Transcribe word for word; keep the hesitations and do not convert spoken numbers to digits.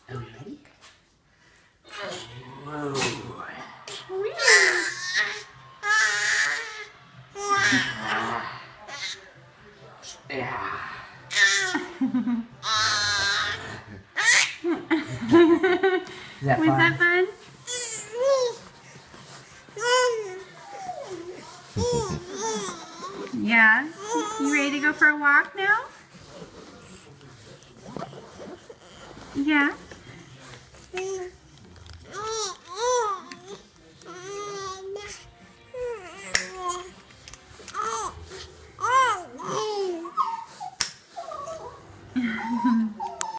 Are we ready? Whoa. Yeah. Is that Was fun? that fun? Yeah. You ready to go for a walk now? Yeah.